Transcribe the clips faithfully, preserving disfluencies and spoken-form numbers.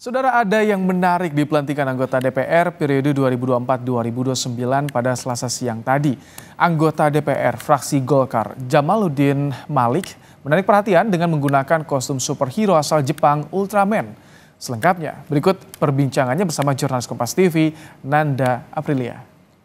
Saudara, ada yang menarik di pelantikan anggota D P R periode dua ribu dua puluh empat sampai dua ribu dua puluh sembilan pada Selasa siang tadi. Anggota D P R fraksi Golkar Jamaluddin Malik menarik perhatian dengan menggunakan kostum superhero asal Jepang Ultraman. Selengkapnya berikut perbincangannya bersama jurnalis Kompas T V Nanda Aprilia.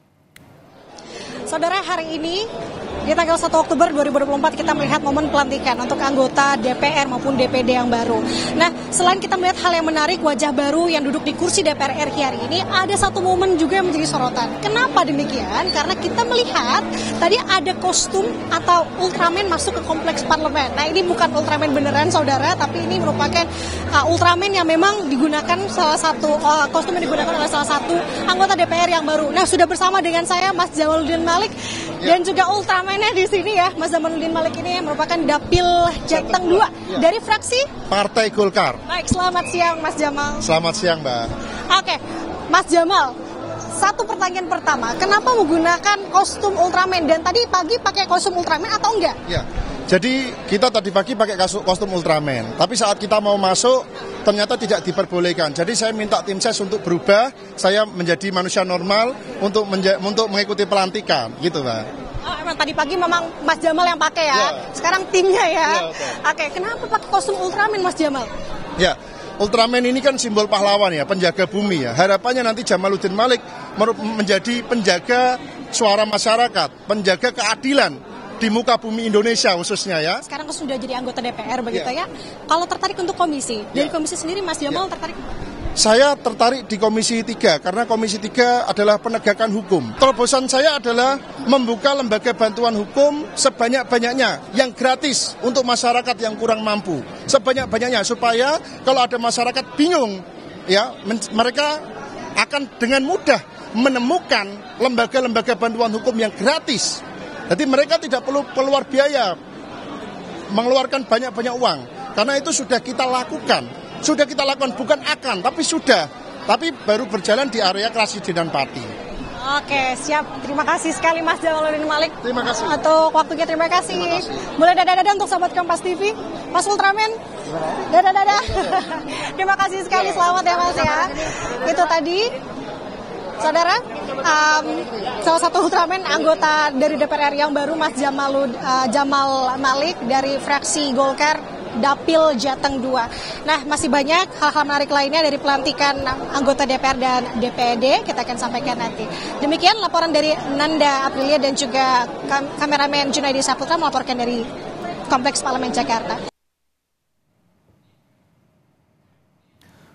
Saudara, hari ini di tanggal satu Oktober dua ribu dua puluh empat kita melihat momen pelantikan untuk anggota D P R maupun D P D yang baru. Nah, selain kita melihat hal yang menarik, wajah baru yang duduk di kursi D P R R I hari ini, ada satu momen juga yang menjadi sorotan. Kenapa demikian? Karena kita melihat tadi ada kostum atau Ultraman masuk ke kompleks parlemen. Nah, ini bukan Ultraman beneran, saudara, tapi ini merupakan uh, Ultraman yang memang digunakan salah satu uh, kostum yang digunakan oleh salah satu anggota D P R yang baru. Nah, sudah bersama dengan saya Mas Jamaluddin Malik dan juga Ultraman-nya di sini ya, Mas Jamaluddin Malik ini yang merupakan Dapil Jateng dua dari fraksi Partai Golkar. Baik, selamat siang Mas Jamal. Selamat siang, Mbak. Oke, Mas Jamal, satu pertanyaan pertama, kenapa menggunakan kostum Ultraman dan tadi pagi pakai kostum Ultraman atau enggak? Ya, jadi kita tadi pagi pakai kostum Ultraman, tapi saat kita mau masuk ternyata tidak diperbolehkan. Jadi saya minta tim ses untuk berubah, saya menjadi manusia normal untuk menja- untuk mengikuti pelantikan, gitu, Mbak. Oh, emang tadi pagi memang Mas Jamal yang pakai ya? Ya. Sekarang timnya ya? Ya, oke, kenapa pakai kostum Ultraman Mas Jamal? Ya, Ultraman ini kan simbol pahlawan ya, penjaga bumi ya. Harapannya nanti Jamaluddin Malik menjadi penjaga suara masyarakat, penjaga keadilan di muka bumi Indonesia khususnya ya. Sekarang sudah jadi anggota D P R begitu ya. ya. Kalau tertarik untuk komisi, dari ya. komisi sendiri Mas Jamal ya. tertarik? Saya tertarik di Komisi tiga karena Komisi tiga adalah penegakan hukum. Terobosan saya adalah membuka lembaga bantuan hukum sebanyak-banyaknya yang gratis untuk masyarakat yang kurang mampu. Sebanyak-banyaknya supaya kalau ada masyarakat bingung ya, mereka akan dengan mudah menemukan lembaga-lembaga bantuan hukum yang gratis. Jadi mereka tidak perlu keluar biaya, mengeluarkan banyak-banyak uang. Karena itu sudah kita lakukan. Sudah kita lakukan, bukan akan, tapi sudah. Tapi baru berjalan di area Krasidenan Pati. Oke, siap. Terima kasih sekali Mas Jamaluddin Malik. Terima kasih. Untuk waktunya, terima kasih. Terima kasih. Boleh dadah-dadah untuk sahabat Kompas T V. Mas Ultraman, dadah-dadah. Terima kasih sekali, selamat ya Mas ya. Itu tadi, saudara, um, salah satu Ultraman anggota dari D P R R I yang baru, Mas Jamalud, uh, Jamal Malik dari fraksi Golkar Dapil Jateng dua. Nah, masih banyak hal-hal menarik lainnya dari pelantikan anggota D P R dan D P D, kita akan sampaikan nanti. Demikian laporan dari Nanda Aprilia dan juga kam- kameramen Junaidi Saputra melaporkan dari Kompleks Parlemen Jakarta.